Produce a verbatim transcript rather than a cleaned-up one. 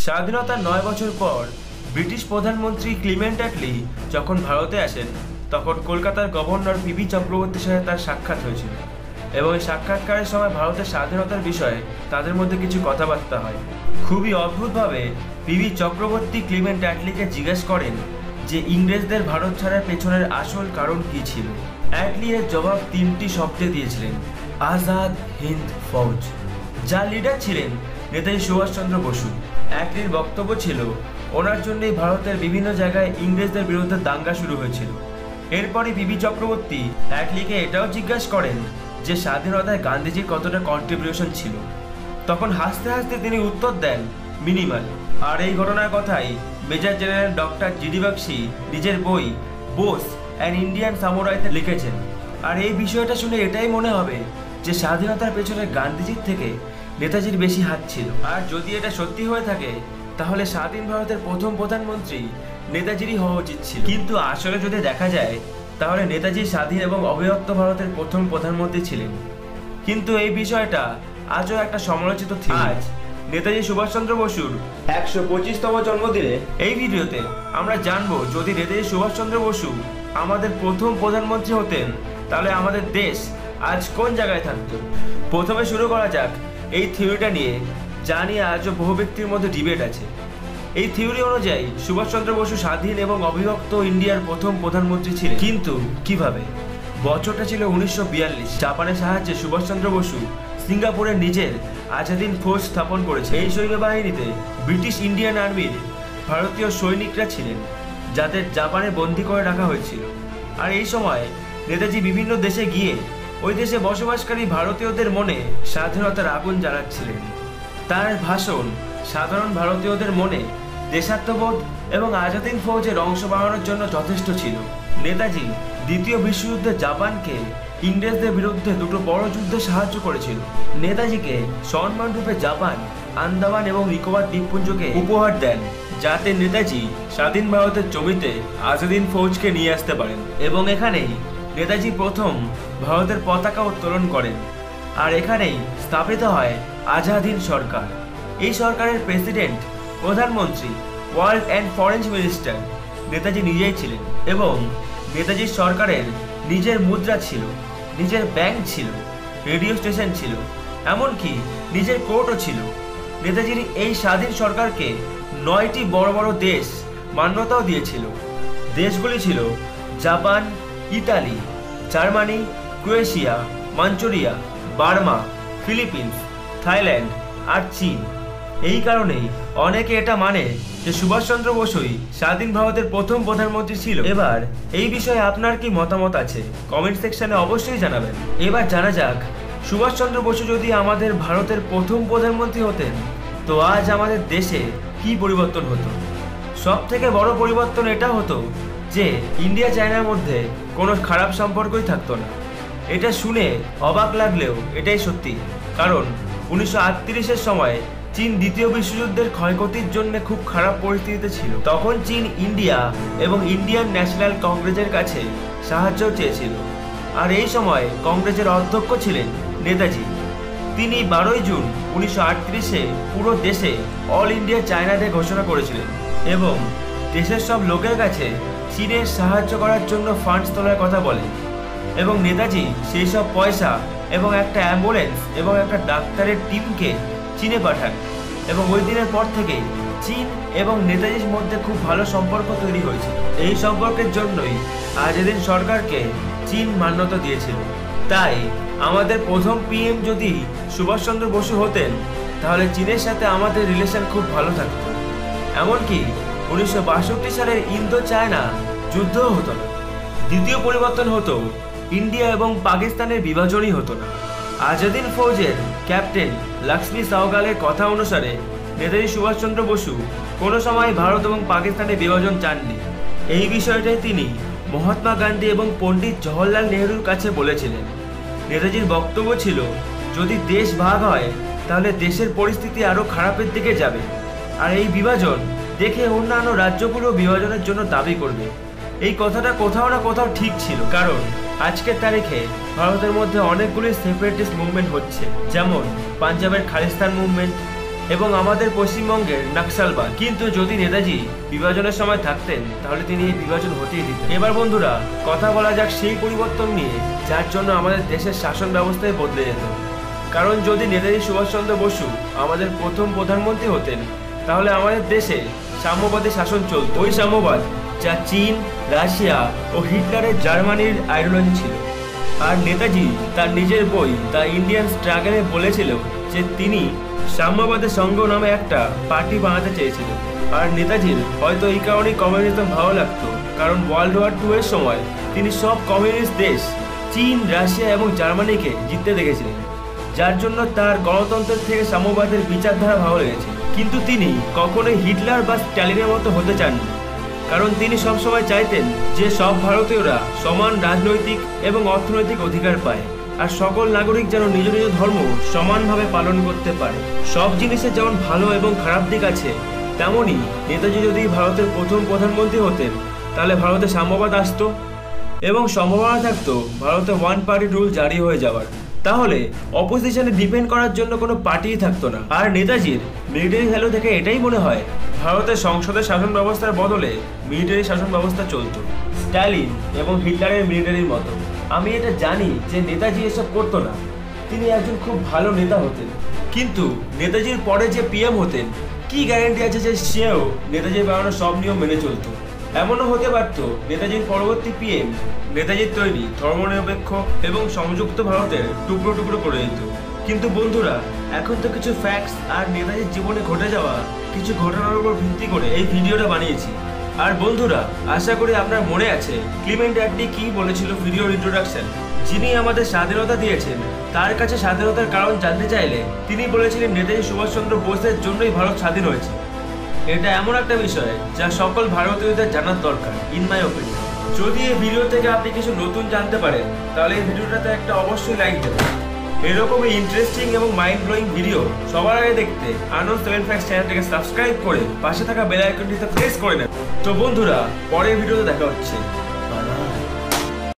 স্বাধীনতার নয় বছর পর ব্রিটিশ প্রধানমন্ত্রী ক্লিমেন্ট অ্যাটলি যখন ভারতে আসেন তখন কলকাতার গভর্নর পিবি চক্রবর্তীর সাথে তার সাক্ষাৎ হয়েছিল এবং এই সাক্ষাৎকারের সময় ভারতের স্বাধীনতার বিষয়ে তাদের মধ্যে কিছু কথাবার্তা হয়। খুবই অদ্ভুতভাবে পিবি চক্রবর্তী ক্লিমেন্ট অ্যাটলিকে জিজ্ঞেস করেন যে ইংরেজদের ভারত ছাড়ার পেছনের আসল কারণ কী ছিল। অ্যাটলি এর জবাব তিনটি শব্দে দিয়েছিলেন, আজাদ হিন্দ ফৌজ, যার লিডার ছিলেন নেতাজি সুভাষচন্দ্র বসু। অ্যাটলির বক্তব্য ছিল ওনার জন্যই ভারতের বিভিন্ন জায়গায় ইংরেজদের বিরুদ্ধে দাঙ্গা শুরু হয়েছিল। এরপরে পিবি চক্রবর্তী অ্যাটলিকে এটাও জিজ্ঞাসা করেন যে স্বাধীনতায় গান্ধীজির কতটা কন্ট্রিবিউশন ছিল। তখন হাসতে হাসতে তিনি উত্তর দেন, মিনিমাল। আর এই ঘটনার কথাই major general doctor GD Bagchi নিজের বই বোস অ্যান ইন্ডিয়ান সামুরাইতে লিখেছেন। আর এই বিষয়টা শুনে এটাই মনে হবে যে স্বাধীনতার পেছনে গান্ধীজির থেকে নেতাজির বেশি হাত ছিল। আর যদি এটা সত্যি হয়ে থাকে তাহলে স্বাধীন ভারতের প্রথম প্রধানমন্ত্রী নেতাজিরই হওয়া উচিত ছিল। কিন্তু আসলে যদি দেখা যায় তাহলে নেতাজি স্বাধীন এবং অবিভক্ত ভারতের প্রথম প্রধানমন্ত্রী ছিলেন। কিন্তু এই বিষয়টা আজও একটা সমালোচিত থিওরি। আজ নেতাজি সুভাষচন্দ্র বসুর একশো পঁচিশতম জন্মদিনে এই ভিডিওতে আমরা জানবো যদি নেতাজি সুভাষচন্দ্র বসু আমাদের প্রথম প্রধানমন্ত্রী হতেন তাহলে আমাদের দেশ আজ কোন জায়গায় থাকতো। প্রথমে শুরু করা যাক এই থিওরিটা নিয়ে, যা নিয়ে আজও বহু ব্যক্তির মধ্যে ডিবেট আছে। এই থিওরি অনুযায়ী সুভাষচন্দ্র বসু স্বাধীন এবং অবিভক্ত ইন্ডিয়ার প্রথম প্রধানমন্ত্রী ছিলেন। কিন্তু কিভাবে? বছরটা ছিল উনিশশো বিয়াল্লিশ। জাপানের সাহায্যে সুভাষচন্দ্র বসু সিঙ্গাপুরে নিজের আজাদিন ফৌজ স্থাপন করেছে। এই সৈন্যবাহিনীতে ব্রিটিশ ইন্ডিয়ান আর্মির ভারতীয় সৈনিকরা ছিলেন যাদের জাপানে বন্দী করে রাখা হয়েছিল। আর এই সময় নেতাজি বিভিন্ন দেশে গিয়ে ওই দেশে বসবাসকারী ভারতীয়দের মনে স্বাধীনতার আগুন জ্বালাচ্ছিলেন। তার ভাষণ সাধারণ ভারতীয়দের মনে দেশাত্মবোধ এবং আজাদিন ফৌজের অংশ বাড়ানোর জন্য যথেষ্ট ছিল। নেতাজি দ্বিতীয় বিশ্বযুদ্ধে জাপানকে ইংরেজদের বিরুদ্ধে দুটো বড় যুদ্ধে সাহায্য করেছিল। নেতাজিকে সম্মানরূপে জাপান, আন্দামান এবং নিকোবর দ্বীপপুঞ্জকে উপহার দেন যাতে নেতাজি স্বাধীন ভারতের জমিতে আজাদিন ফৌজকে নিয়ে আসতে পারেন। এবং এখানেই নেতাজি প্রথম ভারতের পতাকা উত্তোলন করেন। আর এখানেই স্থাপিত হয় আজাদ হিন্দ সরকার। এই সরকারের প্রেসিডেন্ট, প্রধানমন্ত্রী, world and foreign minister Netaji নিজেই ছিলেন। এবং নেতাজির সরকারের নিজের মুদ্রা ছিল, নিজের ব্যাংক ছিল, রেডিও স্টেশন ছিল, এমনকি নিজের কোর্টও ছিল। নেতাজির এই স্বাধীন সরকারকে নয়টি বড় বড় দেশ মান্যতাও দিয়েছিল। দেশগুলি ছিল Japan, Italy, Germany, Croatia, Manchuria, Burma, Philippines, Thailand আর চীন। এই কারণেই অনেকে এটা মানে যে সুভাষচন্দ্র বসুই স্বাধীন ভারতের প্রথম প্রধানমন্ত্রী ছিল। এবার এই বিষয়ে আপনার কি মতামত আছে কমেন্ট সেকশনে অবশ্যই জানাবেন। এবার জানা যাক সুভাষচন্দ্র বসু যদি আমাদের ভারতের প্রথম প্রধানমন্ত্রী হতেন তো আজ আমাদের দেশে কি পরিবর্তন হতো। সব থেকে বড় পরিবর্তন এটা হতো যে ইন্ডিয়া চায়নার মধ্যে কোনো খারাপ সম্পর্কই থাকতো না। এটা শুনে অবাক লাগলেও এটাই সত্যি, কারণ উনিশশো আটত্রিশের সময় চীন দ্বিতীয় বিশ্বযুদ্ধের ক্ষয়ক্ষতির জন্য খুব খারাপ পরিস্থিতিতে ছিল। তখন চীন ইন্ডিয়া এবং ইন্ডিয়ান ন্যাশনাল কংগ্রেসের কাছে সাহায্য চেয়েছিল। আর এই সময় কংগ্রেসের অধ্যক্ষ ছিলেন নেতাজি। তিনি বারোই জুন উনিশশো আটত্রিশে পুরো দেশে অল ইন্ডিয়া চায়না ডে ঘোষণা করেছিলেন এবং দেশের সব লোকের কাছে চীনের সাহায্য করার জন্য ফান্ডস তোলার কথা বলেন। এবং নেতাজি সেই সব পয়সা এবং একটা অ্যাম্বুলেন্স এবং একটা ডাক্তারের টিমকে চীনে পাঠান। এবং ওই দিনের পর থেকে চীন এবং নেতাজির মধ্যে খুব ভালো সম্পর্ক তৈরি হয়েছে। এই সম্পর্কের জন্যই আজাদিন সরকারকে চীন মান্যতা দিয়েছিল। তাই আমাদের প্রথম পিএম যদি সুভাষচন্দ্র বসু হতেন তাহলে চীনের সাথে আমাদের রিলেশন খুব ভালো থাকত। এমনকি উনিশশো বাষট্টি সালের ইন্দো চায়না যুদ্ধও হতো না। দ্বিতীয় পরিবর্তন হতো ইন্ডিয়া এবং পাকিস্তানের বিভাজনই হতো না। আজাদিন ফৌজের ক্যাপ্টেন লক্ষ্মী সাহগালের কথা অনুসারে নেতাজি সুভাষচন্দ্র বসু কোনো সময় ভারত এবং পাকিস্তানের বিভাজন চাননি। এই বিষয়টাই তিনি মহাত্মা গান্ধী এবং পণ্ডিত জওহরলাল নেহরুর কাছে বলেছিলেন। নেতাজির বক্তব্য ছিল যদি দেশ ভাগ হয় তাহলে দেশের পরিস্থিতি আরও খারাপের দিকে যাবে। আর এই বিভাজন দেখে অন্যান্য রাজ্যগুলো বিভাজনের জন্য দাবি করবে। এই কথাটা কোথাও না কোথাও ঠিক ছিল, কারণ আজকের তারিখে ভারতের মধ্যে অনেকগুলি সেপারেটিস্ট মুভমেন্ট হচ্ছে, যেমন পাঞ্জাবের খালিস্তান মুভমেন্ট, এবং আমাদের পশ্চিমবঙ্গের নাকসালবাদ। কিন্তু যদি নেতাজি বিভাজনের সময় থাকতেন তাহলে তিনি এই বিভাজন হতেই দিতেন। এবার বন্ধুরা কথা বলা যাক সেই পরিবর্তন নিয়ে যার জন্য আমাদের দেশের শাসন ব্যবস্থায় বদলে যেত। কারণ যদি নেতাজি সুভাষচন্দ্র বসু আমাদের প্রথম প্রধানমন্ত্রী হতেন তাহলে আমাদের দেশে সাম্যবাদী শাসন চলত। ওই সাম্যবাদ যা চীন, রাশিয়া ও হিটলারের জার্মানির আইডিওলজি ছিল। আর নেতাজি তার নিজের বই দ্য ইন্ডিয়ান স্ট্রাগলে বলেছিল যে তিনি সাম্যবাদী সংঘ নামে একটা পার্টি বানাতে চেয়েছিলেন। আর নেতাজির হয়তো এই কারণেই কমিউনিজম ভালো লাগতো, কারণ ওয়ার্ল্ড ওয়ার টু এর সময় তিনি সব কমিউনিস্ট দেশ চীন, রাশিয়া এবং জার্মানিকে জিততে দেখেছিলেন, যার জন্য তার গণতন্ত্রের থেকে সাম্যবাদের বিচারধারা ভালো লেগেছে। কিন্তু তিনি কখনোই হিটলার বা স্ট্যালিনের মতো হতে চাননি, কারণ তিনি সবসময় চাইতেন যে সব ভারতীয়রা সমান রাজনৈতিক এবং অর্থনৈতিক অধিকার পায় আর সকল নাগরিক যেন নিজ নিজ ধর্ম সমানভাবে পালন করতে পারে। সব জিনিসের যেমন ভালো এবং খারাপ দিক আছে, তেমনই নেতাজি যদি ভারতের প্রথম প্রধানমন্ত্রী হতেন তাহলে ভারতে সাম্যবাদ আসতো এবং সম্ভাবনা থাকতো ভারতে ওয়ান পার্টি রুল জারি হয়ে যাওয়ার। তাহলে অপোজিশনে ডিপেন্ড করার জন্য কোনো পার্টিই থাকতো না। আর নেতাজির মিলিটারি ভ্যালু থেকে এটাই মনে হয় ভারতের সংসদের শাসন ব্যবস্থার বদলে মিলিটারি শাসন ব্যবস্থা চলতো, স্ট্যালিন এবং হিটলারের মিলিটারির মতো। আমি এটা জানি যে নেতাজি এসব করতো না, তিনি একজন খুব ভালো নেতা হতেন। কিন্তু নেতাজির পরে যে পিএম হতেন কি গ্যারান্টি আছে যে সেও নেতাজির বানানো সব নিয়ম মেনে চলতো? এমনও হতে পারত নেতাজির পরবর্তী পিএম নেতাজির তৈরি ধর্মনিরপেক্ষ এবং সংযুক্ত ভারতের টুকরো টুকরো করে দিত। কিন্তু বন্ধুরা এখন তো কিছু ফ্যাক্টস আর নেতাজির জীবনে ঘটে যাওয়া কিছু ঘটনার উপর ভিত্তি করে এই ভিডিওটা বানিয়েছি। আর বন্ধুরা আশা করি আপনার মনে আছে ক্লিমেন্ট অ্যাটলি কি বলেছিল ভিডিওর ইন্ট্রোডাকশন। যিনি আমাদের স্বাধীনতা দিয়েছেন তার কাছে স্বাধীনতার কারণ জানতে চাইলে তিনি বলেছিলেন নেতাজি সুভাষচন্দ্র বোসের জন্যই ভারত স্বাধীন হয়েছে। এটা এমন একটা বিষয় যা সকল ভারতীয়দের জানার দরকার ইন মাই ওপিনিয়ন। যদি এই ভিডিও থেকে আপনি কিছু নতুন জানতে পারেন তাহলে এই ভিডিওটাতে একটা অবশ্যই লাইক দেবেন। এরকমই ইন্টারেস্টিং এবং মাইন্ড ব্লোয়িং ভিডিও সবার আগে দেখতে আনন্দ সেভেন ফ্যাক্টস চ্যানেলটাকে সাবস্ক্রাইব করে পাশে থাকা বেল আইকনটিতে প্রেস করে নেন। তো বন্ধুরা পরের ভিডিওতে দেখা হচ্ছে।